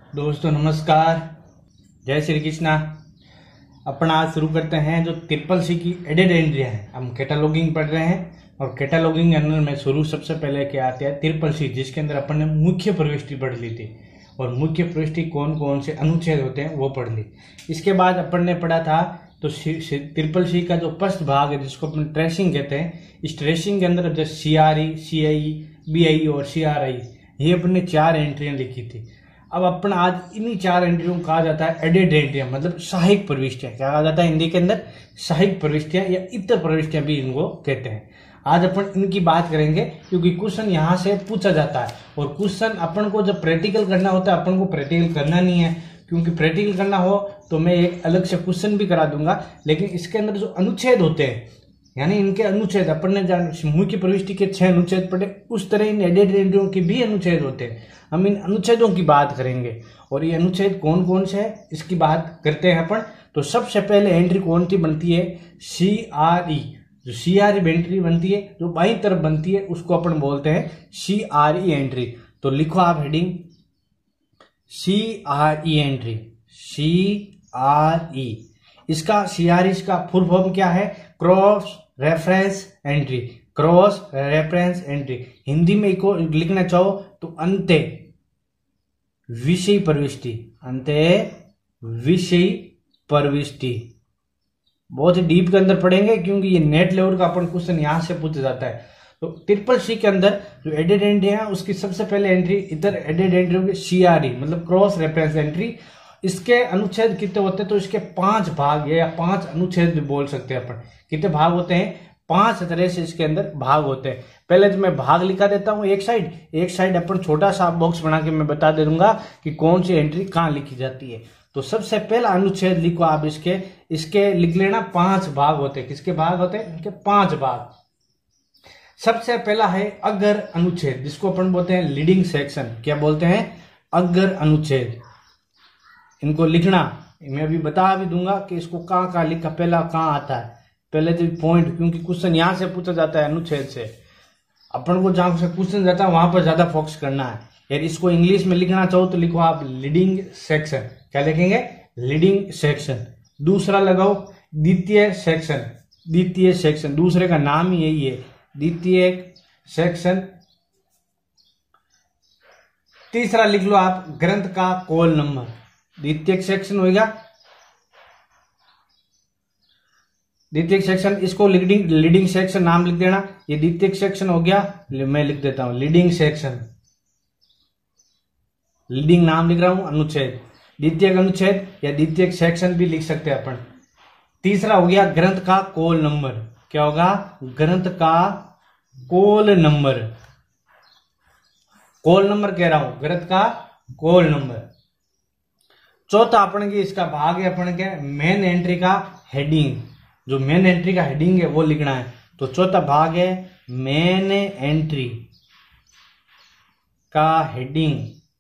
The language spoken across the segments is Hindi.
दोस्तों नमस्कार, जय श्री कृष्णा। अपन आज शुरू करते हैं जो ट्रिपल सी की एडेड एंट्री है। हम कैटालॉगिंग पढ़ रहे हैं और कैटालॉगिंग अंदर में शुरू सबसे पहले क्या आते हैं ट्रिपल सी, जिसके अंदर अपन ने मुख्य प्रविष्टि पढ़ ली थी और मुख्य प्रविष्टि कौन कौन से अनुच्छेद होते हैं वो पढ़ ली। इसके बाद अपन ने पढ़ा था तो ट्रिपल सी का जो फर्स्ट भाग है जिसको अपन ट्रेसिंग कहते हैं, इस ट्रेसिंग के अंदर जो CRE, CIE, BIE और CRI ये अपन ने 4 एंट्रियां लिखी थी। अब अपन आज इन्हीं 4 एंट्रियों को कहा जाता है एडेड एंट्रियां, मतलब सहायक प्रविष्टियां। क्या कहा जाता है हिंदी के अंदर? सहायक प्रविष्टियां या इतर प्रविष्टियां भी इनको कहते हैं। आज अपन इनकी बात करेंगे क्योंकि क्वेश्चन यहाँ से पूछा जाता है और क्वेश्चन अपन को जब प्रैक्टिकल करना होता है अपन को प्रैक्टिकल करना नहीं है, क्योंकि प्रैक्टिकल करना हो तो मैं एक अलग से क्वेश्चन भी करा दूंगा। लेकिन इसके अंदर जो अनुच्छेद होते हैं यानी इनके अनुच्छेद अपन ने मुख्य प्रविष्टि के 6 अनुच्छेद पढ़े, उस तरह इन एडेड एंट्रियों के भी अनुच्छेद होते हैं। हम इन अनुच्छेदों की बात करेंगे और ये अनुच्छेद कौन कौन से है इसकी बात करते हैं अपन। तो सबसे पहले एंट्री कौन सी बनती है? CRE। जो CRE एंट्री बनती है जो बाईं तरफ बनती है उसको अपन बोलते हैं CRE एंट्री। तो लिखो आप हेडिंग CRE एंट्री, CRE। इसका CRE का फुल फॉर्म क्या है? Cross reference entry. Cross reference entry Hindi में इसको लिखना चाहो तो अंत्य विषय प्रविष्टि, अंत्य विषय प्रविष्टि। बहुत ही डीप के अंदर पढ़ेंगे क्योंकि ये नेट लेवल का अपन क्वेश्चन यहां से पूछा जाता है। तो ट्रिपल सी के अंदर जो एडेड एंट्री है उसकी सबसे पहले एंट्री इधर एडेड एंट्री होगी CRE, मतलब क्रॉस रेफरेंस एंट्री। इसके अनुच्छेद कितने होते हैं? तो इसके 5 भाग या 5 अनुच्छेद भी बोल सकते हैं अपन। कितने भाग होते हैं? 5 तरह से इसके अंदर भाग होते हैं। पहले तो मैं भाग लिखा देता हूं एक साइड अपन छोटा सा बॉक्स बना के मैं बता दे दूंगा कि कौन सी एंट्री कहां लिखी जाती है। तो सबसे पहला अनुच्छेद लिखो आप, इसके लिख लेना 5 भाग होते हैं। किसके भाग होते हैं? इनके 5 भाग। सबसे पहला है अग्र अनुच्छेद, जिसको अपन बोलते हैं लीडिंग सेक्शन। क्या बोलते हैं? अग्र अनुच्छेद। इनको लिखना मैं अभी बता भी दूंगा कि इसको कहां लिखा, पहला कहां आता है। पहले तो पॉइंट, क्योंकि क्वेश्चन यहां से पूछा जाता है अनुच्छेद से, अपन को जहां से क्वेश्चन जाता है वहां पर ज्यादा फोकस करना है। यार इसको इंग्लिश में लिखना चाहो तो लिखो आप लीडिंग सेक्शन। क्या लिखेंगे? Leading section. दूसरा लगाओ द्वितीय सेक्शन। द्वितीय सेक्शन दूसरे का नाम ही यही है, द्वितीय सेक्शन। तीसरा लिख लो आप ग्रंथ का कॉल नंबर। द्वितीय सेक्शन होगा द्वितीय सेक्शन, इसको लीडिंग सेक्शन नाम लिख देना। ये द्वितीय सेक्शन हो गया, मैं लिख देता हूं लीडिंग सेक्शन। लीडिंग नाम लिख रहा हूं, अनुच्छेद द्वितीय अनुच्छेद या द्वितीय सेक्शन भी लिख सकते हैं अपन। तीसरा हो गया ग्रंथ का कॉल नंबर। क्या होगा? ग्रंथ का कॉल नंबर। कॉल नंबर कह रहा हूं, ग्रंथ का कॉल नंबर। चौथा अपन के इसका भाग है अपन के मेन एंट्री का हेडिंग। जो मेन एंट्री का हेडिंग है वो लिखना है। तो चौथा भाग है मेन एंट्री का हेडिंग।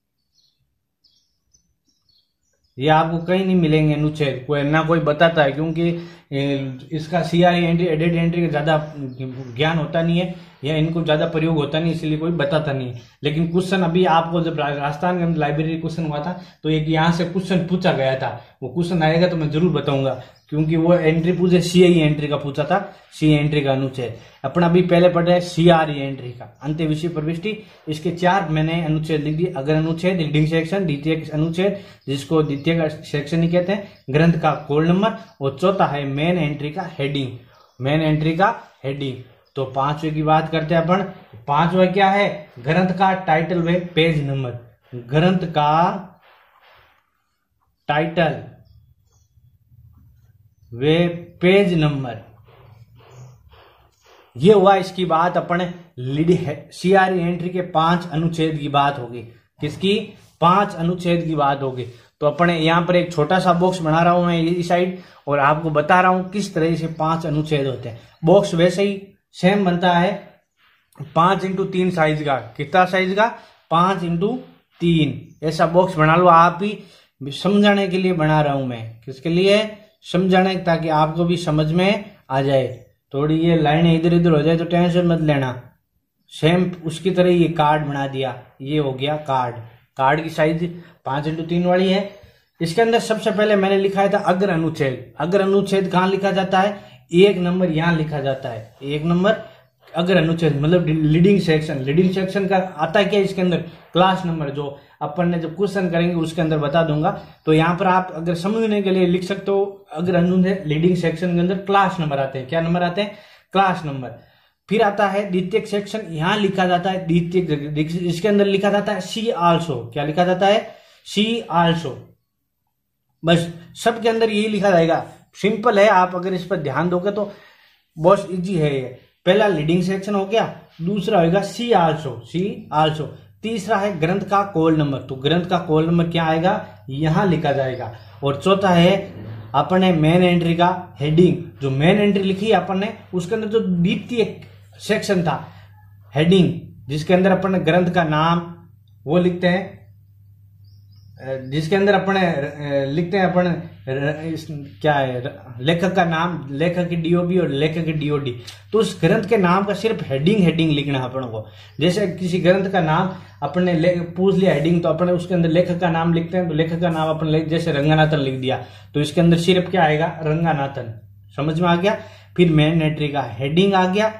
ये आपको कहीं नहीं मिलेंगे अनुच्छेद, कोई ना कोई बताता है, क्योंकि इसका CRE एंट्री एडेड एंट्री का ज्यादा ज्ञान होता नहीं है या इनको ज्यादा प्रयोग होता नहीं, इसलिए कोई बताता नहीं है। लेकिन क्वेश्चन अभी आपको जब राजस्थान के अंदर लाइब्रेरी क्वेश्चन हुआ था तो एक यहाँ से क्वेश्चन पूछा गया था, वो क्वेश्चन आएगा तो मैं जरूर बताऊंगा, क्योंकि वो एंट्री पूछे CIE एंट्री का पूछा था। CIE एंट्री का अनुच्छेद अपन अभी पहले पढ़ रहे हैं CRE एंट्री का अंत्य विषय प्रविष्टि। इसके 4 मैंने अनुच्छेद लिख दिए। अगर अनुच्छेद, लीडिंग सेक्शन, द्वितीय अनुच्छेद जिसको द्वितीय सेक्शन ही कहते हैं, ग्रंथ का कोड नंबर, और चौथा है मेन एंट्री का हेडिंग। मेन एंट्री का हेडिंग। तो 5वें की बात करते हैं अपन। 5वां क्या है? ग्रंथ का टाइटल व पेज नंबर। ग्रंथ का टाइटल वे पेज नंबर। ये हुआ इसकी बात अपन CRE एंट्री के 5 अनुच्छेद की बात होगी। किसकी? 5 अनुच्छेद की बात होगी। तो अपन यहां पर एक छोटा सा बॉक्स बना रहा हूं मैं इस साइड और आपको बता रहा हूं किस तरह से 5 अनुच्छेद होते हैं। बॉक्स वैसे ही सेम बनता है 5x3 साइज का। कितना साइज का? 5x3। ऐसा बॉक्स बना लो आप ही, समझाने के लिए बना रहा हूं मैं। किसके लिए? समझाने, ताकि आपको भी समझ में आ जाए। थोड़ी ये लाइनें इधर उधर हो जाए तो टेंशन मत लेना। सेम उसकी तरह ये कार्ड बना दिया, ये हो गया कार्ड। कार्ड की साइज 5x3 वाली है। इसके अंदर सबसे पहले मैंने लिखा था अग्र अनुच्छेद। अग्र अनुच्छेद कहाँ लिखा जाता है? 1 नंबर यहाँ लिखा जाता है। 1 नंबर अग्र अनुच्छेद मतलब लीडिंग सेक्शन। लीडिंग सेक्शन का आता है क्या इसके अंदर? Class number. जो अपन ने जब क्वेश्चन करेंगे उसके अंदर बता दूंगा। तो यहाँ पर आप अगर समझने के लिए लिख सकते हो, अग्र अनुच्छेद लीडिंग सेक्शन के अंदर क्लास नंबर आते हैं। क्या नंबर आते हैं? Class number. फिर आता है द्वितीयक सेक्शन, यहाँ लिखा जाता है द्वितीयक, इसके अंदर लिखा जाता है सी आल्सो। क्या लिखा जाता है? See also. बस सबके अंदर यही लिखा जाएगा। सिंपल है, आप अगर इस पर ध्यान दोगे तो बहुत इजी है ये। पहला लीडिंग सेक्शन हो गया, दूसरा होगा सी आल्सो। सी आल्सो। तीसरा है ग्रंथ का कॉल नंबर। तो ग्रंथ का कॉल नंबर क्या आएगा? यहां लिखा जाएगा। और चौथा है अपन ने मेन एंट्री का हेडिंग। जो मेन एंट्री लिखी अपन ने उसके अंदर जो द्वितीय सेक्शन था हेडिंग, जिसके अंदर अपन ने ग्रंथ का नाम वो लिखते हैं, जिसके अंदर अपन लिखते हैं अपन क्या है, लेखक का नाम, लेखक की डीओबी और लेखक की डीओडी। तो उस ग्रंथ के नाम का सिर्फ हेडिंग लिखना है अपन को। जैसे किसी ग्रंथ का नाम अपन ने पूछ लिया हेडिंग, तो अपन उसके अंदर लेखक का नाम लिखते हैं। तो लेखक का नाम अपन जैसे रंगानाथन लिख दिया, तो इसके अंदर सिर्फ क्या आएगा? रंगानाथन। समझ में आ गया? फिर मेन एंट्री का हेडिंग आ गया,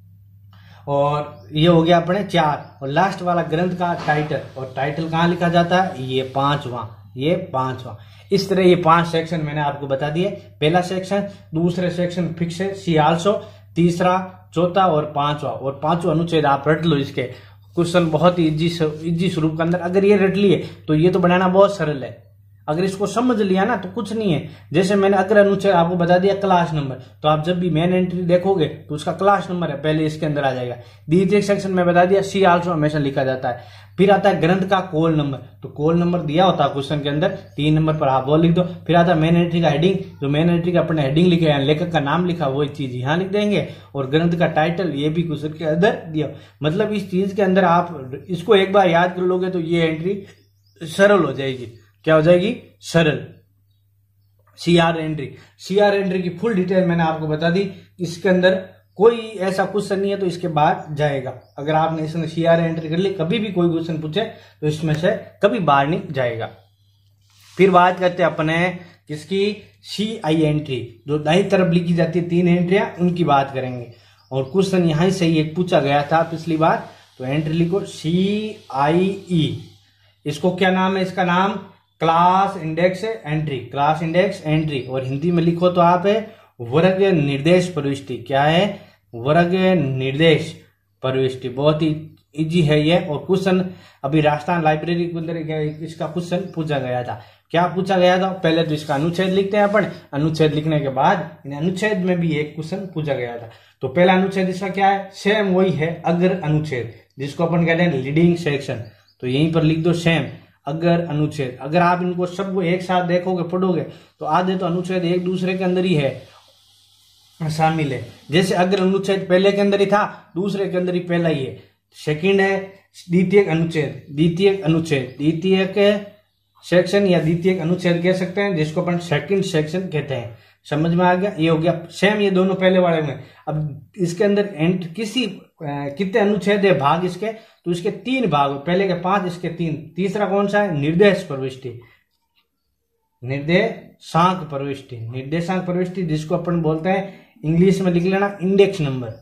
और ये हो गया अपने 4। और लास्ट वाला ग्रंथ का टाइटल। और टाइटल कहाँ लिखा जाता है? ये 5वां। इस तरह ये 5 सेक्शन मैंने आपको बता दिए। पहला सेक्शन, दूसरे सेक्शन फिक्स है सी आल्सो, तीसरा, चौथा और 5वां। और 5वां अनुच्छेद आप रट लो। इसके क्वेश्चन बहुत ही इजी स्वरूप के अंदर अगर ये रट लिए तो ये तो बनाना बहुत सरल है। अगर इसको समझ लिया ना तो कुछ नहीं है। जैसे मैंने अग्र अनुच्छेद आपको बता दिया क्लास नंबर, तो आप जब भी मेन एंट्री देखोगे तो उसका क्लास नंबर है पहले इसके अंदर आ जाएगा। द्वितीय सेक्शन में बता दिया सी आल्सो हमेशा लिखा जाता है। फिर आता है ग्रंथ का कॉल नंबर। तो कॉल नंबर दिया होता है क्वेश्चन के अंदर, 3 नंबर पर आप वो लिख दो। फिर आता है मेन एंट्री का हेडिंग। जो मेन एंट्री का अपने हेडिंग लिखे हैं, लेखक का नाम लिखा, वही चीज यहाँ लिख देंगे। और ग्रंथ का टाइटल ये भी क्वेश्चन के अंदर दिया। मतलब इस चीज के अंदर आप इसको एक बार याद कर लोगे तो ये एंट्री सरल हो जाएगी। क्या हो जाएगी? सरल। सीआर एंट्री की फुल डिटेल मैंने आपको बता दी। इसके अंदर कोई ऐसा क्वेश्चन नहीं है तो इसके बाद जाएगा। अगर आपने इसमें सीआर एंट्री कर ली, कभी भी कोई क्वेश्चन पूछे तो इसमें से कभी बाहर नहीं जाएगा। फिर बात करते हैं अपने किसकी? CI एंट्री, जो दाईं तरफ लिखी जाती है 3 एंट्रियां, उनकी बात करेंगे। और क्वेश्चन यहां से ही एक पूछा गया था पिछली बार। तो एंट्री लिखो CIE। इसको क्या नाम है? इसका नाम class index entry. Class index entry. और हिंदी में लिखो तो आप है वर्ग निर्देश प्रविष्टि। क्या है? वर्ग निर्देश प्रविष्टि। बहुत ही इजी है ये। और क्वेश्चन अभी राजस्थान लाइब्रेरी के अंदर इसका क्वेश्चन पूछा गया था। क्या पूछा गया था? पहले तो इसका अनुच्छेद लिखते हैं अपन। अनुच्छेद लिखने के बाद अनुच्छेद में भी एक क्वेश्चन पूछा गया था। तो पहला अनुच्छेद इसका क्या है? सेम वही है, अग्र अनुच्छेद, जिसको अपन कहते हैं लीडिंग सेक्शन। तो यहीं पर लिख दो सेम अगर अनुच्छेद। अगर आप इनको सबको एक साथ देखोगे, पढ़ोगे, तो आधे तो अनुच्छेद एक दूसरे के अंदर ही है, शामिल है। जैसे अगर अनुच्छेद पहले के अंदर ही था, दूसरे के अंदर ही पहला ही है। सेकंड है द्वितीयक अनुच्छेद। द्वितीयक सेक्शन या द्वितीयक अनुच्छेद कह सकते हैं, जिसको अपन सेकंड सेक्शन कहते हैं। समझ में आ गया? ये हो गया सेम, ये दोनों पहले वाले में। अब इसके अंदर कितने अनुच्छेद है, भाग इसके? तो इसके 3 भाग, पहले के 5, इसके 3। तीसरा कौन सा है? निर्देश प्रविष्टि, निर्देशांक प्रविष्टि, जिसको अपन बोलते हैं इंग्लिश में लिख लेना इंडेक्स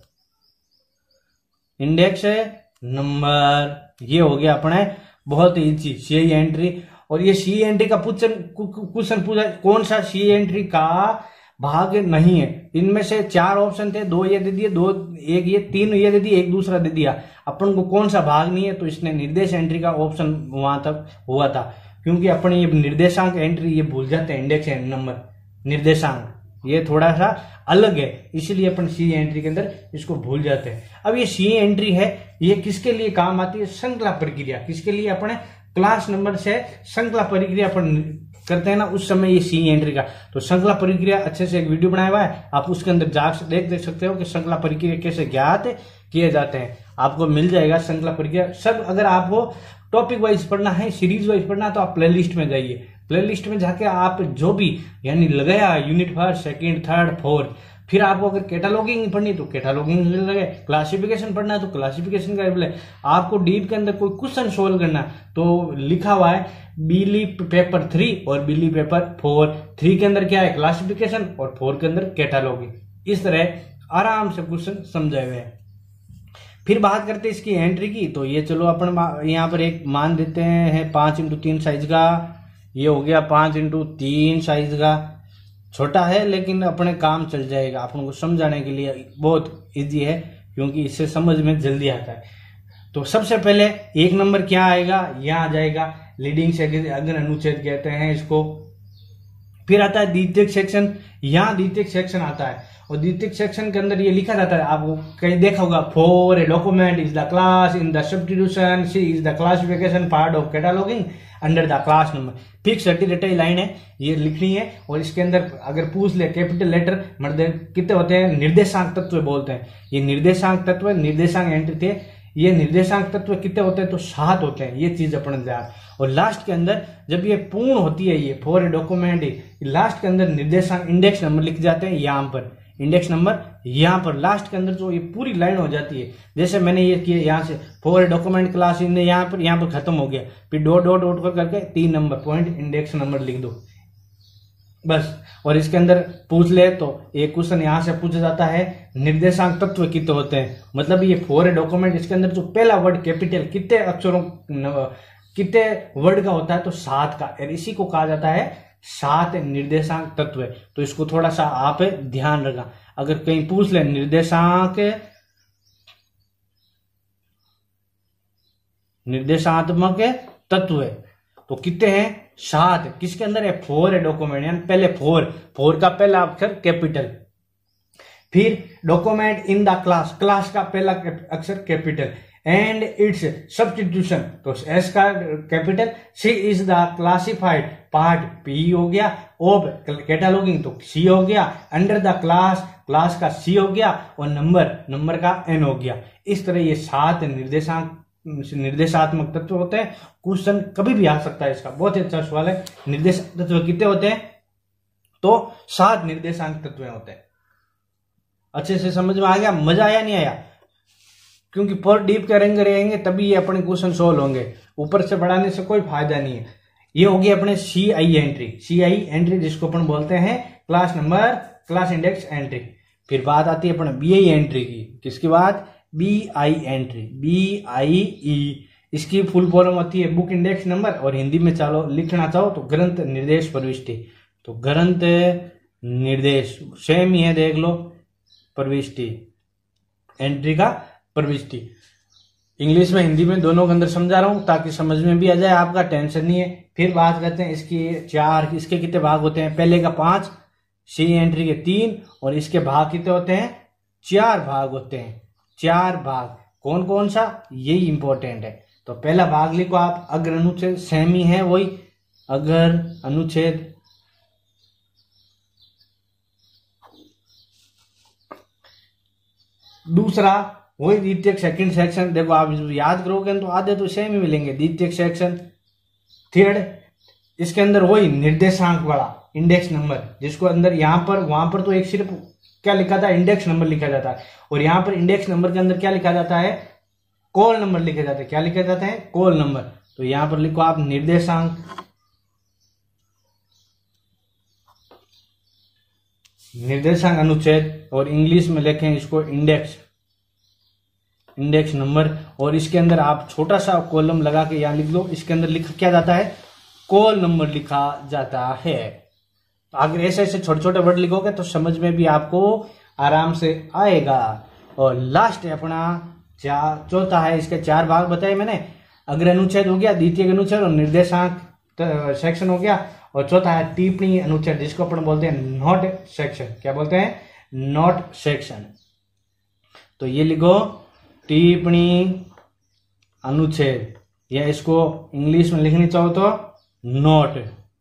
नंबर। ये हो गया अपने बहुत इजी CI एंट्री। और ये CI एंट्री का क्वेश्चन पूछा, कौन सा CI एंट्री का भाग नहीं है? इनमें से 4 ऑप्शन थे, 2 ये दे दिए, 2 एक ये, 3 ये दे दिए, एक दूसरा दे दिया। अपन को कौन सा भाग नहीं है? तो इसने निर्देश एंट्री का ऑप्शन वहां तक हुआ था, क्योंकि अपन ये निर्देशांक एंट्री ये भूल जाते हैं। इंडेक्स नंबर, निर्देशांक ये थोड़ा सा अलग है, इसलिए अपन CI एंट्री के अंदर इसको भूल जाते हैं। अब ये CI एंट्री है, ये किसके लिए काम आती है? श्रृंखला प्रक्रिया। किसके लिए? अपने क्लास नंबर से श्रृंखला प्रक्रिया अपन करते हैं ना, उस समय ये CI एंट्री का। तो श्रृंखला प्रक्रिया अच्छे से एक वीडियो बनाया हुआ है, आप उसके अंदर देख सकते हो कि श्रृंखला प्रक्रिया कैसे ज्ञात किए जाते हैं। आपको मिल जाएगा श्रृंखला प्रक्रिया सब। अगर आपको टॉपिक वाइज पढ़ना है, सीरीज वाइज पढ़ना, तो आप प्लेलिस्ट में जाइए। प्लेलिस्ट में जाके आप जो भी यानी लगाया यूनिट 1, 2, 3, 4 फिर आपको अगर कैटालॉगिंग पढ़नी तो कैटालॉगिंग लगे, क्लासिफिकेशन पढ़ना है तो क्लासिफिकेशन का ले, आपको डीप के अंदर कोई क्वेश्चन सोल्व करना तो लिखा हुआ है बीली पेपर 3 और बीली पेपर 4। 3 के अंदर क्या है क्लासिफिकेशन और 4 के अंदर कैटालॉगिंग, इस तरह आराम से क्वेश्चन समझाए हुए हैं। फिर बात करते हैं इसकी एंट्री की, तो ये चलो अपन यहाँ पर एक मान देते हैं 5x3 साइज का, ये हो गया 5x3 साइज का, छोटा है लेकिन अपने काम चल जाएगा, अपन को समझाने के लिए बहुत इजी है क्योंकि इससे समझ में जल्दी आता है। तो सबसे पहले 1 नंबर क्या आएगा, यहाँ आ जाएगा लीडिंग सेक्शन, अग्र अनुच्छेद कहते हैं इसको। फिर आता है द्वितीयक सेक्शन, यहाँ द्वितीयक सेक्शन आता है और द्वितीयक सेक्शन के अंदर ये लिखा जाता है, आपको कहीं देखा होगा, for a document is the class in the substitution, C is the classification part of cataloguing under the class number. Fix रटी लाइन है, ये लिखनी है। और इसके अंदर अगर पूछ ले कैपिटल लेटर मतलब कितने होते हैं, निर्देशांक तत्व बोलते हैं, ये निर्देशांक तत्व, निर्देशांक एंट्री थे, ये निर्देशांक तत्व कितने होते हैं तो 7 होते हैं, ये चीज अपन ध्यान। और लास्ट के अंदर जब ये पूर्ण होती है, ये फॉर ए डॉक्यूमेंट, लास्ट के अंदर निर्देशांक इंडेक्स नंबर लिख जाते हैं, यहाँ पर इंडेक्स नंबर, यहाँ पर लास्ट के अंदर जो ये पूरी लाइन हो जाती है, जैसे मैंने ये किया यहाँ से for a document class in, यहाँ पर खत्म हो गया, फिर डॉट डॉट डॉट करके 3 नंबर पॉइंट इंडेक्स नंबर लिख दो बस। और इसके अंदर पूछ ले तो एक क्वेश्चन यहाँ से पूछा जाता है निर्देशांक तत्व कितने होते हैं, मतलब ये फॉर ए डॉक्यूमेंट, इसके अंदर जो पहला वर्ड कैपिटल कितने अक्षरों कितने वर्ड का होता है तो 7 का, और इसी को कहा जाता है 7 निर्देशांक तत्व। तो इसको थोड़ा सा आप ध्यान रखा, अगर कहीं पूछ ले निर्देशात्मक तत्व तो कितने हैं 7, किसके अंदर है फॉर ए डॉक्यूमेंट, यानी पहले फोर का पहला अक्षर कैपिटल, फिर document in the class, class का पहला अक्षर कैपिटल, एंड इट्स सब्स्टिट्यूशन तो एस का capital, C is the classified part P हो गया, ऑफ कैटालॉगिंग तो सी हो गया, अंडर द क्लास, क्लास का सी हो गया, और नंबर का एन हो गया। इस तरह ये 7 निर्देशात्मक तत्व होते हैं। क्वेश्चन कभी भी आ सकता है इसका, बहुत ही अच्छा सवाल है। निर्देशात्मक तत्व कितने होते हैं तो 7 निर्देशांक तत्व होते हैं। अच्छे से समझ में आ गया, मजा आया नहीं आया, क्योंकि पर डीप करेंगे रहेंगे तभी ये अपने क्वेश्चन सोल्व होंगे, ऊपर से बढ़ाने से कोई फायदा नहीं है। ये होगी अपने CI एंट्री जिसको अपन बोलते हैं class number, class index entry. फिर बात आती है अपने BI एंट्री की, किसकी बात, BI एंट्री, BIE, इसकी फुल फॉर्म होती है बुक इंडेक्स नंबर, और हिंदी में चालो लिखना चाहो तो ग्रंथ निर्देश प्रविष्टि। तो ग्रंथ निर्देश सेम ही है, देख लो, प्रविष्टि एंट्री का प्रविष्टि। इंग्लिश में हिंदी में दोनों के अंदर समझा रहा हूं ताकि समझ में भी आ जाए, आपका टेंशन नहीं है। फिर बात करते हैं इसके कितने भाग होते हैं, पहले का 5, C एंट्री के 3, और इसके भाग कितने होते हैं 4 भाग होते हैं, 4 भाग। कौन कौन सा, यही इंपॉर्टेंट है। तो पहला भाग लिखो आप, अग्र अनुच्छेद, सेम ही है वही, अग्र अनुच्छेद। दूसरा वही द्वितीयक सेकंड सेक्शन, देखो आप याद करोगे तो आधे तो सेम ही मिलेंगे, द्वितीयक सेक्शन। थर्ड, इसके अंदर वही निर्देशांक वाला इंडेक्स नंबर, जिसको अंदर यहाँ पर वहां पर तो एक सिर्फ क्या लिखा था, इंडेक्स नंबर लिखा जाता है, और यहाँ पर इंडेक्स नंबर के अंदर क्या लिखा जाता है, कॉल नंबर लिखे जाते हैं। क्या लिखे जाते हैं, कॉल नंबर। तो यहाँ पर लिखो आप निर्देशांक, निर्देशांक अनुच्छेद, और इंग्लिश में लिखें इसको इंडेक्स नंबर, और इसके अंदर आप छोटा सा कॉलम लगा के यहाँ लिख दो, इसके अंदर लिखा क्या जाता है, कॉल नंबर लिखा जाता है। अगर ऐसे छोटे छोटे वर्ड लिखोगे तो समझ में भी आपको आराम से आएगा। और लास्ट है अपना चौथा है, इसके 4 भाग बताए मैंने, अग्र अनुच्छेद हो गया, द्वितीय अनुच्छेद और निर्देशांक सेक्शन हो गया, और चौथा है टिप्पणी अनुच्छेद, जिसको अपन बोलते हैं नोट सेक्शन। क्या बोलते हैं, नोट सेक्शन। तो ये लिखो टिप्पणी अनुच्छेद, या इसको इंग्लिश में लिखनी चाहो तो नोट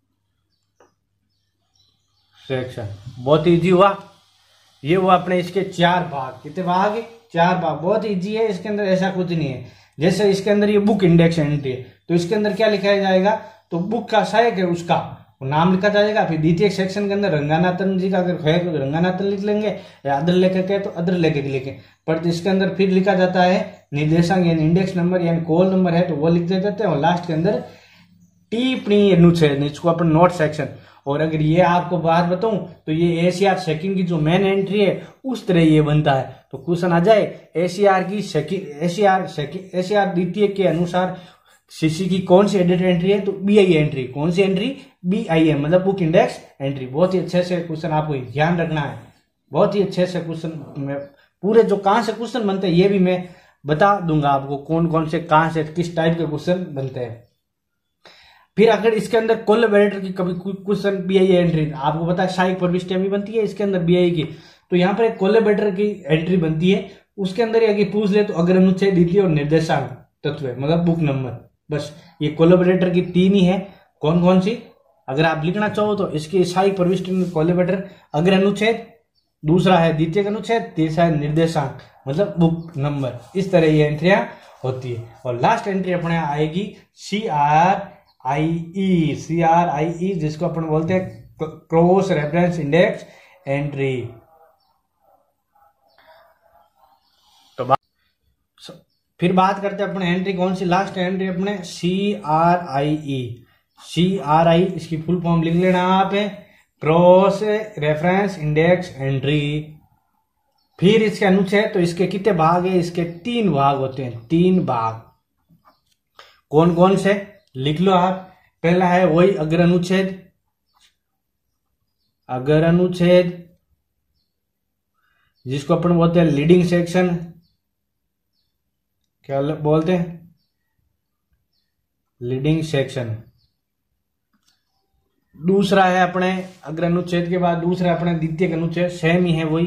सेक्शन। बहुत इजी हुआ, ये हुआ अपने इसके 4 भाग। कितने भाग, 4 भाग। बहुत इजी है, इसके अंदर ऐसा कुछ नहीं है। जैसे इसके अंदर ये बुक इंडेक्स एंट्री है, तो इसके अंदर क्या लिखा जाएगा, तो बुक का सहायक है उसका, वो नाम लिखा जाएगा। फिर द्वितीय सेक्शन के अंदर रंगानाथन जी का अगर है तो रंगानाथन लिख लेंगे, या अदर लेखक है तो अदर लेखक लिखे। पर इसके अंदर फिर लिखा जाता है निर्देशांक यानी इंडेक्स नंबर यानी कॉल नंबर है तो वो लिख देते हैं, और लास्ट के अंदर टिप्पणी अनुच्छेद, इसको अपन नोट सेक्शन। और अगर ये आपको बात बताऊं तो ये एसीआर सेकंड की जो मेन एंट्री है उस तरह ये बनता है। तो क्वेश्चन आ जाए एसीआर द्वितीय के अनुसार सीसी की कौन सी एडिट एंट्री है, तो बीआई एंट्री। कौन सी एंट्री? बीआईएम, मतलब बुक इंडेक्स एंट्री। बहुत ही अच्छे से क्वेश्चन आपको ध्यान रखना है, बहुत ही अच्छे से क्वेश्चन में पूरे जो कहां से क्वेश्चन बनते हैं ये भी मैं बता दूंगा आपको, कौन कौन से कहां से किस टाइप के क्वेश्चन बनते हैं। फिर अगर इसके अंदर कोलैबोरेटर की कभी क्वेश्चन बीआई एंट्री, आपको पता है सहायक प्रविष्टियां भी बनती है इसके अंदर बीआई की, तो यहाँ पर एक कोलैबोरेटर की एंट्री बनती है। उसके अंदर अगर पूछ ले तो अग्र अनुच्छेद द्वितीय और निर्देशांक तत्व, मतलब बुक नंबर। बस ये कोलैबोरेटर की 3 ही है। कौन कौन सी? अगर आप लिखना चाहो तो इसकी सहायक प्रविष्टि में कोलैबोरेटर, अग्र अनुच्छेद, दूसरा है द्वितीय अनुच्छेद, तीसरा है निर्देशांक मतलब बुक नंबर। इस तरह ये एंट्रियां होती है। और लास्ट एंट्री अपने आएगी CRIE, जिसको अपन बोलते हैं क्रॉस रेफरेंस इंडेक्स एंट्री। तो फिर बात करते हैं अपने एंट्री कौन सी, लास्ट एंट्री अपने CRIE, इसकी फुल फॉर्म लिख लेना आप, क्रॉस रेफरेंस इंडेक्स एंट्री। फिर इसके अनुच्छेद, तो इसके कितने भाग है? इसके 3 भाग होते हैं, 3 भाग। कौन कौन से? लिख लो आप। पहला है वही अग्र अनुच्छेद, जिसको अपन बोलते हैं लीडिंग सेक्शन, क्या बोलते हैं? Leading section. दूसरा है अपने अग्र अनुच्छेद के बाद दूसरा अपने द्वितीय अनुच्छेद, सेम ही है वही।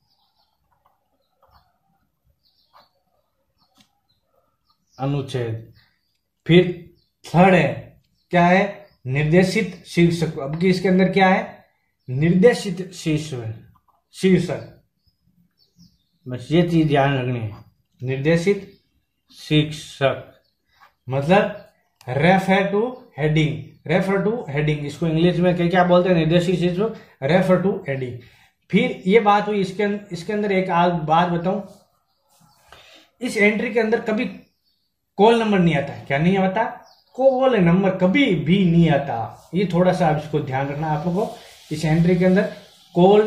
अनुच्छेद। फिर थर्ड है, क्या है? निर्देशित शीर्षक। अब की इसके अंदर क्या है? निर्देशित शीर्षक। बस ये चीज ध्यान रखनी है, निर्देशित शीर्षक मतलब रेफर टू हेडिंग। इसको इंग्लिश में क्या बोलते हैं? निर्देशित शीर्षक, रेफर टू हेडिंग। फिर ये बात हुई। इसके अंदर एक बात बताऊं, इस एंट्री के अंदर कभी कॉल नंबर नहीं आता है। क्या नहीं आता? कॉल नंबर कभी भी नहीं आता। ये थोड़ा सा इसको ध्यान रखना आप लोगों को। इस एंट्री के अंदर कॉल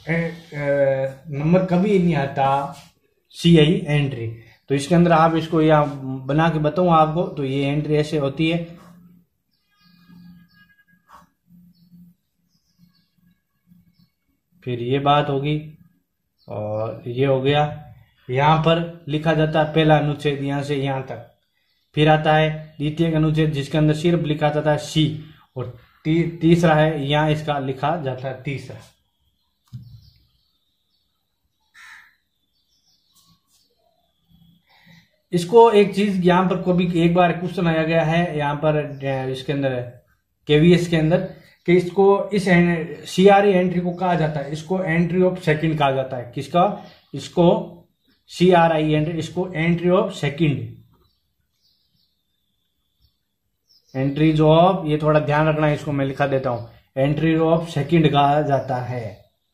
नंबर कभी नहीं आता, CI एंट्री। तो इसके अंदर आप इसको यहाँ बना के बताऊं आपको, तो ये एंट्री ऐसे होती है। फिर ये बात होगी और ये हो गया। यहां पर लिखा जाता है पहला अनुच्छेद यहां से यहां तक। फिर आता है द्वितीय अनुच्छेद, जिसके अंदर सिर्फ लिखा जाता है C, और तीसरा है यहां इसका लिखा जाता है तीसरा। इसको एक चीज यहां पर कभी एक बार क्वेश्चन आया गया है यहां पर इसके अंदर KVS के अंदर, कि इसको इस CRE एंट्री को कहा जाता है, इसको एंट्री ऑफ सेकंड कहा जाता है। किसका? इसको CRI एंट्री, इसको entry of second, entries of, ये थोड़ा ध्यान रखना है, इसको मैं लिखा देता हूं, एंट्री ऑफ सेकंड कहा जाता है।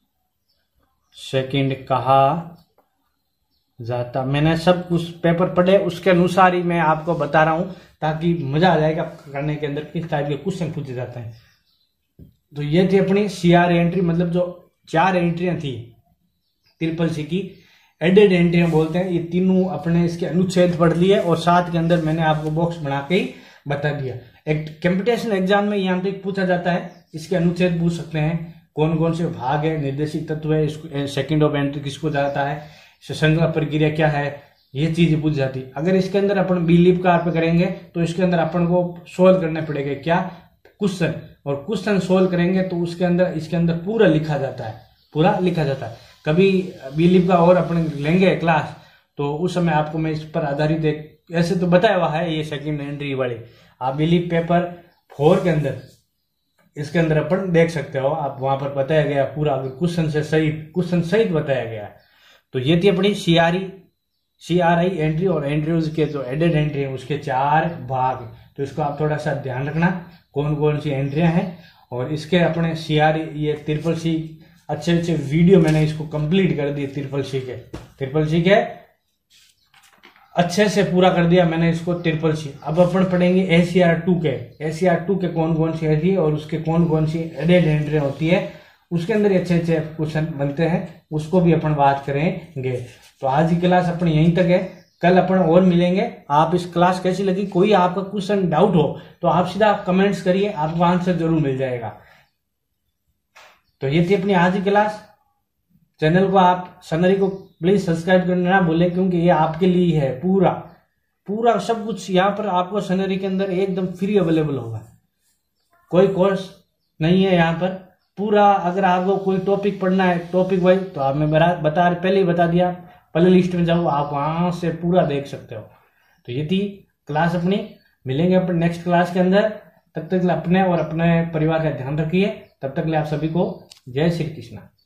सेकंड कहा जाता। मैंने सब कुछ पेपर पढ़े उसके अनुसार ही मैं आपको बता रहा हूं, ताकि मजा आ जाएगा करने के अंदर किस टाइप के क्वेश्चन पूछे जाते हैं। तो ये थी अपनी CRE एंट्री, मतलब जो 4 एंट्रियां थी CCC की एडेड एंट्रियां बोलते हैं। ये तीनों अपने इसके अनुच्छेद पढ़ लिए और साथ के अंदर मैंने आपको बॉक्स बना के ही बता दिया। एक कंपटीशन एग्जाम में यहाँ पे पूछा जाता है, इसके अनुच्छेद पूछ सकते हैं, कौन कौन से भाग है, निर्देशित तत्व है, इसको सेकंड ऑफ एंट्री किसको जाता है, श्रृंखला प्रक्रिया क्या है, ये चीज पूछ जाती है। अगर इसके अंदर अपन बिलीव कार पे करेंगे तो इसके अंदर अपन को सोल्व करने पड़ेगा क्या? क्वेश्चन, और क्वेश्चन सोल्व करेंगे तो उसके अंदर इसके अंदर पूरा लिखा जाता है, पूरा लिखा जाता है। कभी बिलीव का और अपन लेंगे क्लास तो उस समय आपको मैं इस पर आधारित एक ऐसे तो बताया हुआ है ये सेकंड एंट्री वाले, आप बिलीव पेपर 4 के अंदर इसके अंदर अपन देख सकते हो, आप वहां पर बताया गया पूरा, अगर क्वेश्चन सहित बताया गया। तो ये थी अपनी CRI एंट्री, और एंट्रीज के जो एडेड एंट्री है उसके 4 भाग। तो इसको आप थोड़ा सा ध्यान रखना कौन कौन सी एंट्रियां हैं। और इसके अपने CR ये ट्रिपल सी अच्छे अच्छे वीडियो मैंने इसको कंप्लीट कर दिए। ट्रिपल सी के अच्छे से पूरा कर दिया मैंने इसको ट्रिपल सी। अब अपन पढ़ेंगे ACR2 के कौन कौन सी है और उसके कौन कौन सी एडेड एंट्री होती है, उसके अंदर अच्छे अच्छे क्वेश्चन बनते हैं, उसको भी अपन बात करेंगे। तो आज की क्लास अपनी यहीं तक है, कल अपन और मिलेंगे। आप इस क्लास कैसी लगी, कोई आपका क्वेश्चन डाउट हो तो आप सीधा कमेंट्स करिए, आपको आंसर जरूर मिल जाएगा। तो ये थी अपनी आज की क्लास। चैनल को आप सनरी को प्लीज सब्सक्राइब करना ना भूलें, क्योंकि ये आपके लिए है। पूरा सब कुछ यहाँ पर आपको सनरी के अंदर एकदम फ्री अवेलेबल होगा, कोई कोर्स नहीं है यहाँ पर पूरा। अगर आपको कोई टॉपिक पढ़ना है टॉपिक वाइज, तो आप मैं पहले ही बता दिया, प्ले लिस्ट में जाओ, आप वहां से पूरा देख सकते हो। तो ये थी क्लास अपनी, मिलेंगे अपन नेक्स्ट क्लास के अंदर। तब तक अपने और अपने परिवार का ध्यान रखिए। तब तक आप सभी को जय श्री कृष्णा।